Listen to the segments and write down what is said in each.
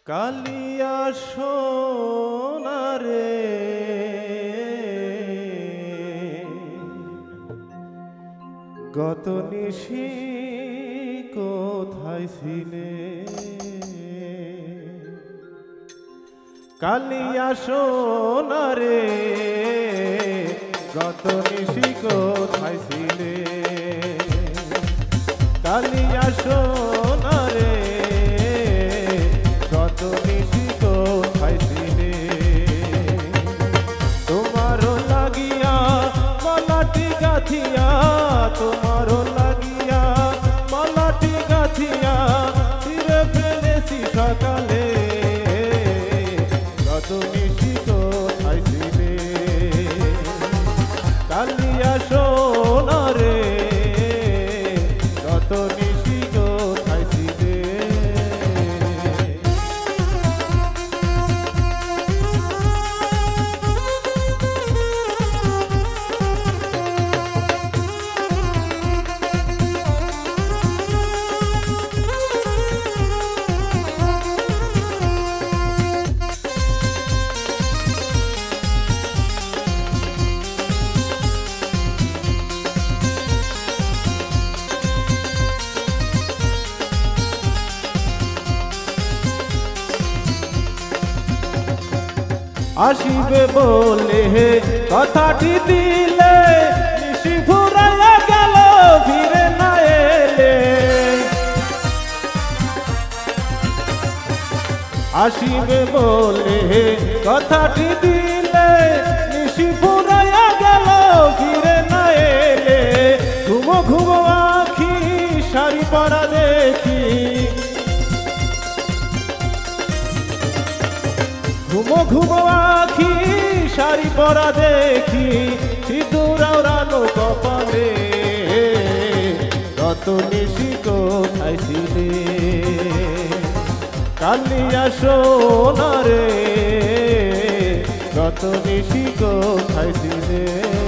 কালিয়া সোনারে গত নিশি কোথায় ছিলে? কালিয়া সোনারে গত নিশি কোথায় ছিলে? কালিয়া সোনারে গত নিশি কোথায় ছিলে? তোমারও লাগিয়া মালাটি গাথিয়া, তোমারও লাগিয়া মালাটি গাথিয়া ফিরে ফেলেছি সকালে। গত নিশি কোথায় ছিলে? কালিয়া সোনারে গত নিশি কোথায় ছিলে? আসিবে বলে কথাটি দিলে, নিশি ফুরাইয়া গেল ফিরে না এলে। আসিবে বলে কথাটি দিলে, নিশি ফুরাইয়া গেল ফিরে না এলে। ঘুমো ঘুমো আখি শাড়ি পরা দেখি, ঘুমো ঘুমো আখি শাড়ি পরা দেখি, সিঁদুর আওড়ানো কপালে। গত নিশি কোথায় ছিলে? কালিয়া সোনারে গত নিশি কোথায় ছিলে?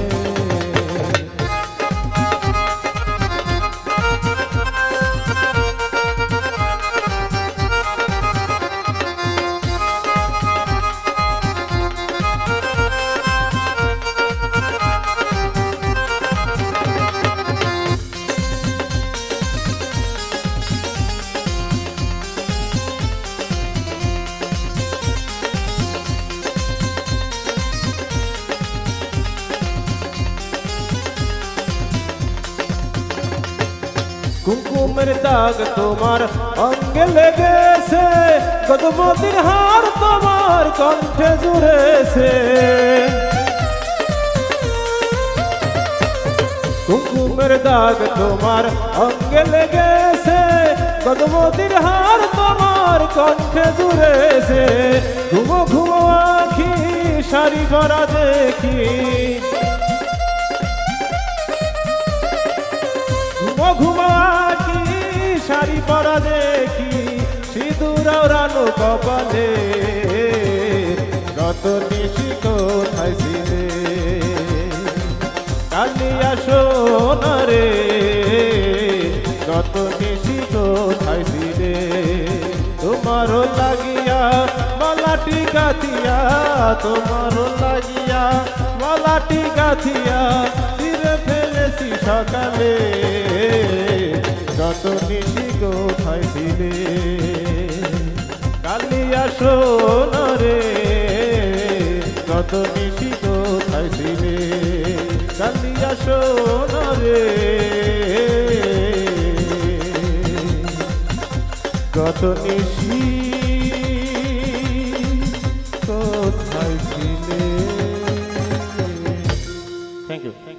কুমকুমের দাগ তোমার অঙ্গে লেগেছে, কদমতির হার তোমার কণ্ঠে জুড়েছে। কুমকুমের দাগ তোমার অঙ্গে লেগেছে, কদমতির হার তোমার কণ্ঠে জুড়েছে। ঘুমো ঘুমো আখি শাড়ি পরা দেখি, ঘুমো ঘুমো আখি শাড়ি পরা দেখি, সিঁদুর আওড়ানো কপালে। গত নিশি কোথায় ছিলে? কালিয়া সোনারে গত নিশি কোথায় ছিলে? তোমারও লাগিয়া মালাটি গাথিয়া, তোমারও লাগিয়া মালাটি গাথিয়া ফিরে ফেলেছি সকালে। গত নিশি কোথায় ছিলে? কালিয়া সোনারে গত নিশি কোথায় ছিলে? কালিয়া সোনারে গত নিশি কোথায় ছিলে? Thank you.